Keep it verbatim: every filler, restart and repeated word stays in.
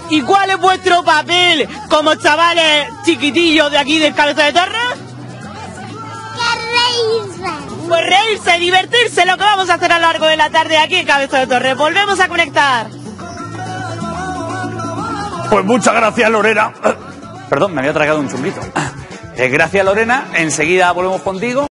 ¿Y cuál es vuestro papel como chavales chiquitillos de aquí del Cabeza de Torre? Que reírse. Pues reírse, divertirse, lo que vamos a hacer a lo largo de la tarde aquí en Cabeza de Torre. Volvemos a conectar. Pues muchas gracias, Lorena. Perdón, me había tragado un chunguito. Eh, gracias, Lorena. Enseguida volvemos contigo.